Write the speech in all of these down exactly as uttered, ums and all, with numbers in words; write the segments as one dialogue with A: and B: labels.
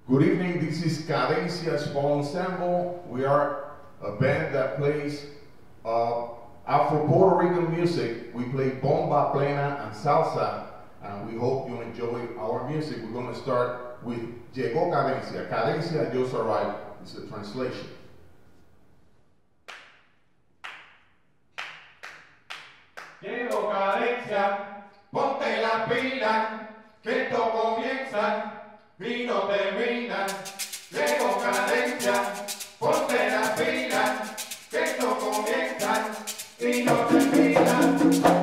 A: Good evening, this is Cadencia Small Ensemble. We are a band that plays uh, Afro Puerto Rican music. We play bomba, plena, and salsa, and we hope you enjoy our music. We're going to start with Llegó Cadencia. Cadencia just arrived. It's a translation.
B: Llegó Cadencia, ponte la pila, que esto comienza y no termina. Llegó Cadencia, ponte la pila, que esto comienza y no termina.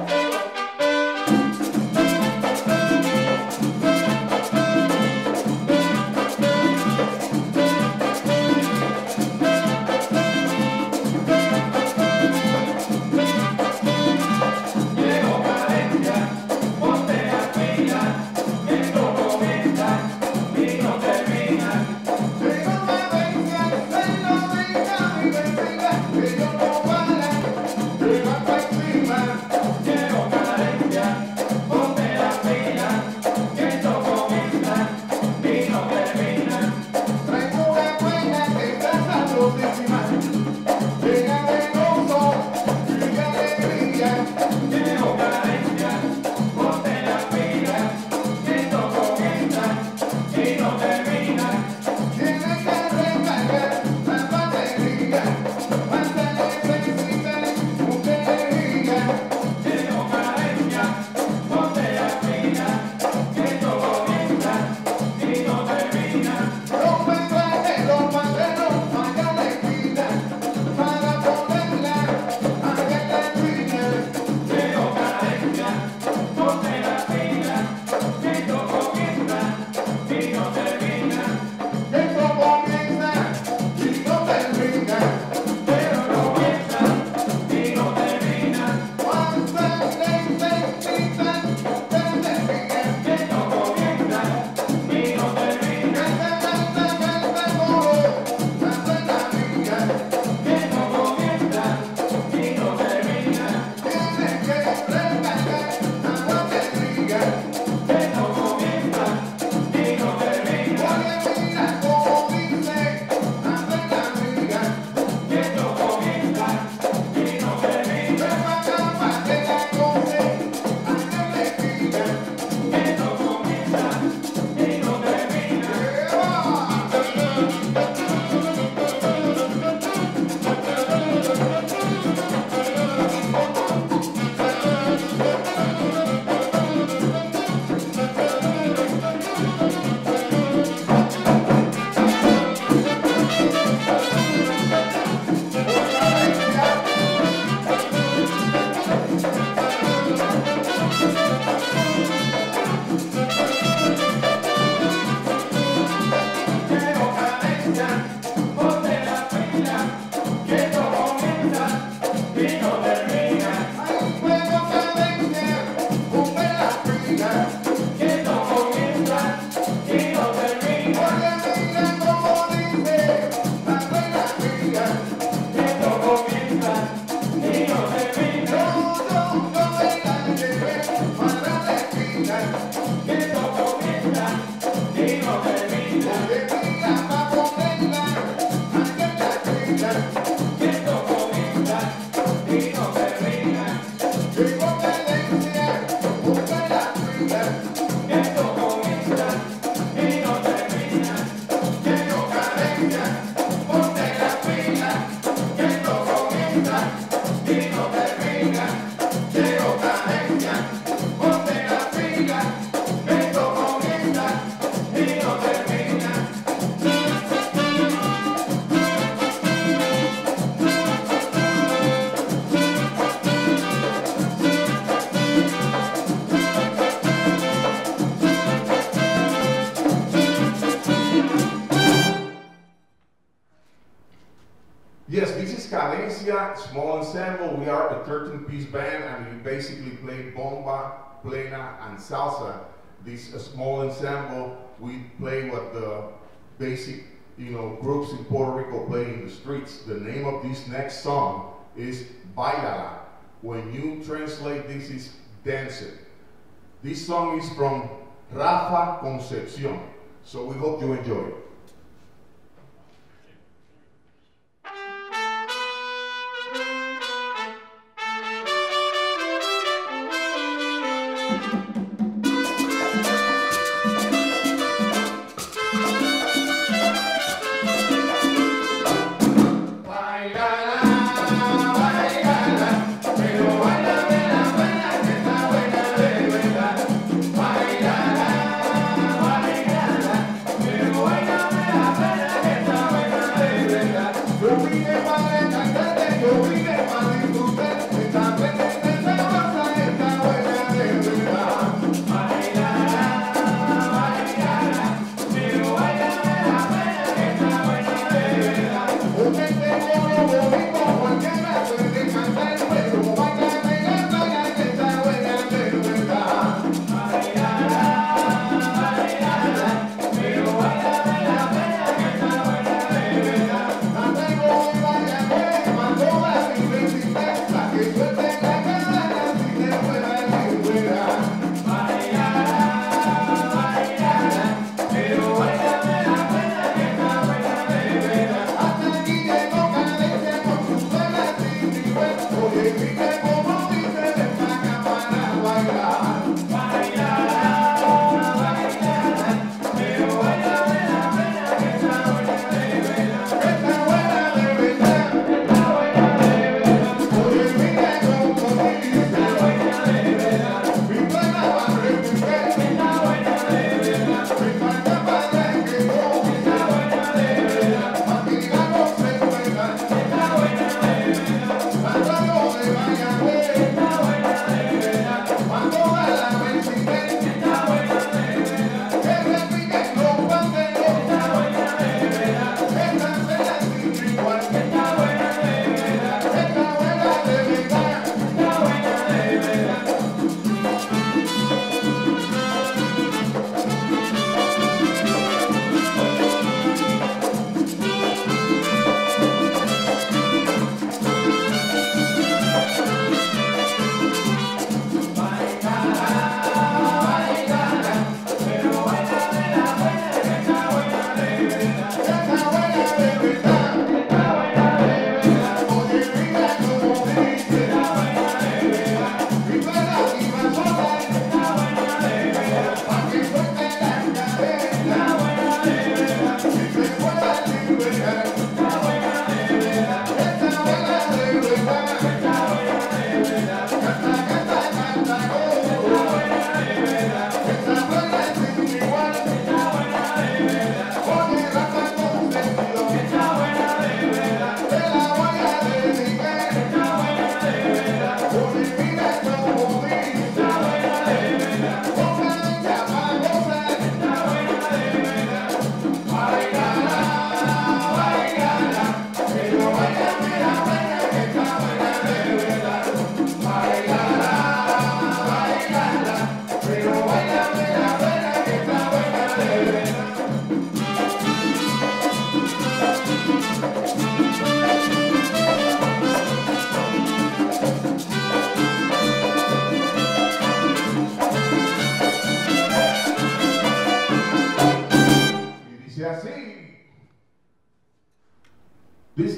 A: Yes, this is Cadencia Small Ensemble. We are a thirteen-piece band, and we basically play bomba, plena, and salsa. This uh, small ensemble, we play what the basic, you know, groups in Puerto Rico play in the streets. The name of this next song is Bailala. When you translate this, is Dance It. This song is from Rafa Concepcion, so we hope you enjoy it.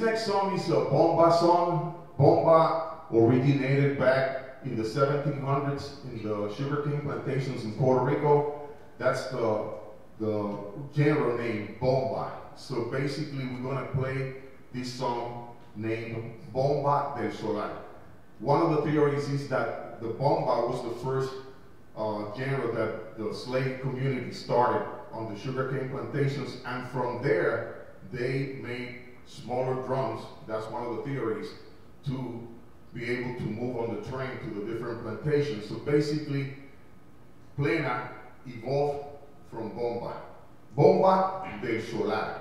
A: next song is a bomba song. Bomba originated back in the seventeen hundreds in the sugarcane plantations in Puerto Rico. That's the, the genre name, bomba. So basically we're gonna play this song named Bomba del Solar. One of the theories is that the bomba was the first uh, genre that the slave community started on the sugarcane plantations, and from there they made smaller drums, that's one of the theories, to be able to move on the train to the different plantations. So basically, plena evolved from bomba. Bomba del Solar.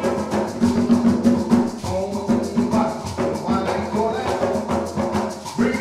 B: Bring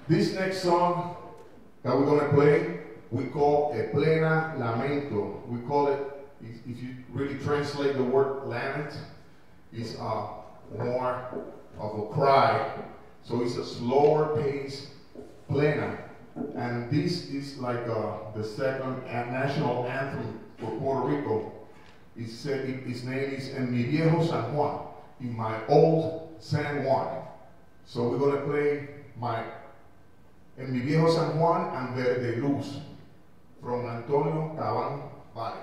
A: This next song that we're going to play, we call a plena lamento. We call it, if, if you really translate the word lament, it's uh, more of a cry. So it's a slower pace plena. And this is like uh, the second national anthem for Puerto Rico. It said, it, its name is En Mi Viejo San Juan, in my old San Juan. So we're going to play my En Mi Viejo San Juan and Verde Luz from Antonio Caban Valle.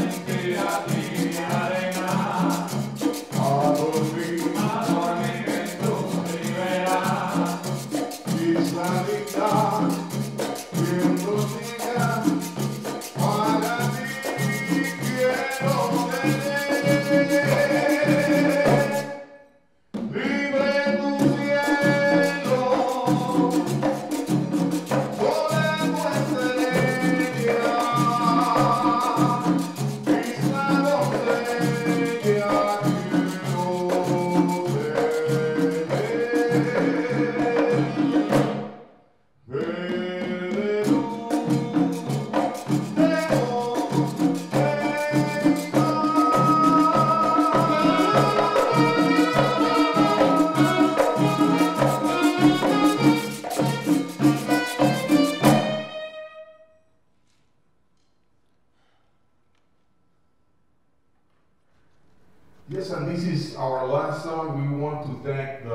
B: A dormir, a dormir.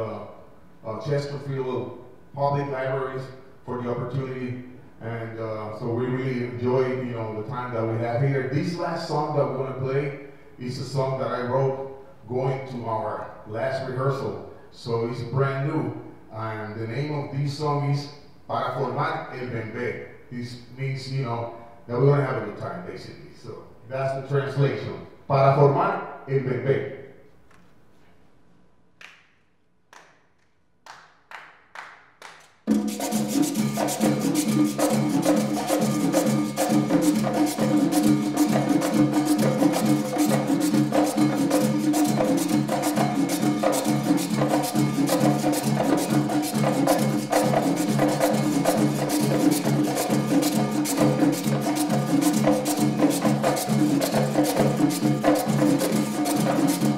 A: uh, uh, Chesterfield Public Libraries for the opportunity. And uh, so we really enjoy, you know, the time that we have here. This last song that we're going to play is a song that I wrote going to our last rehearsal. So it's brand new. And the name of this song is Para Formar el Bembé. This means, you know, that we're going to have a good time, basically. So that's the translation. Para Formar el Bembé.
C: Thank you.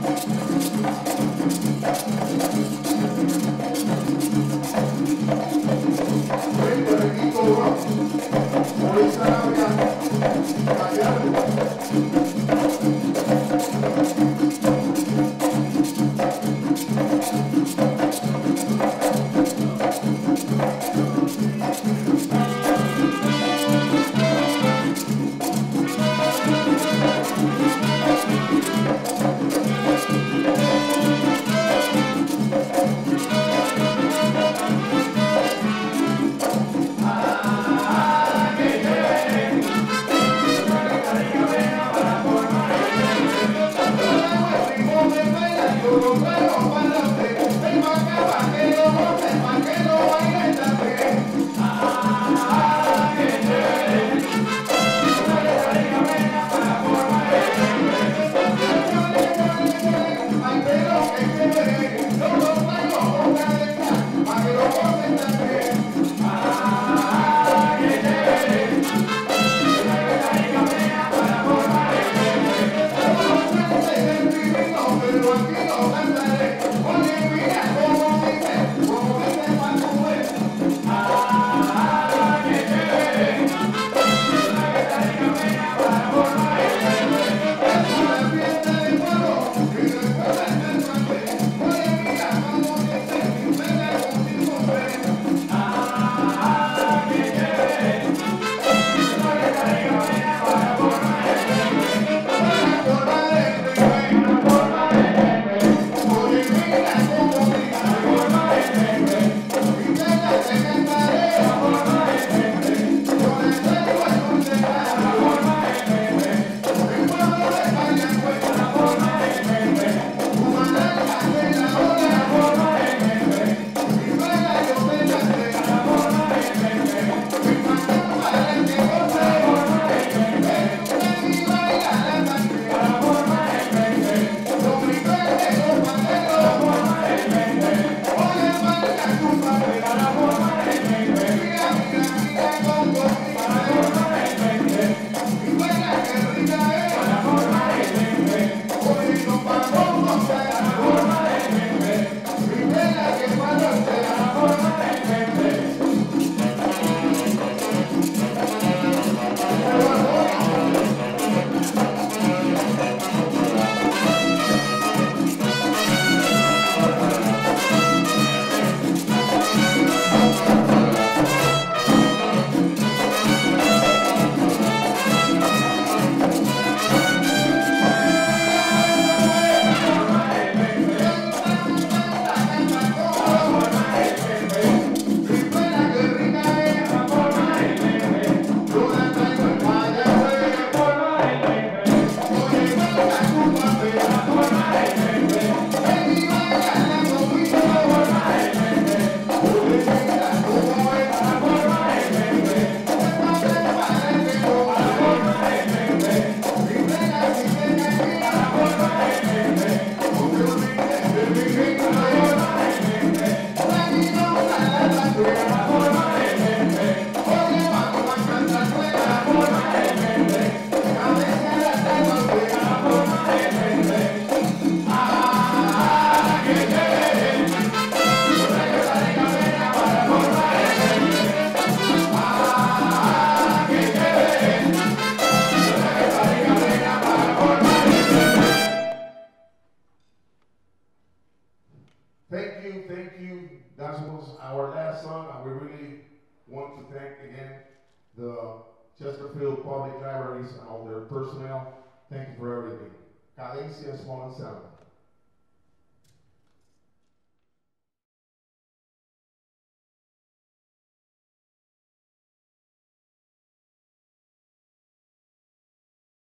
A: thank you. That was our last song, and we really want to thank again the Chesterfield Public Libraries and all their personnel. Thank you for everything. Cadencia Small Ensemble.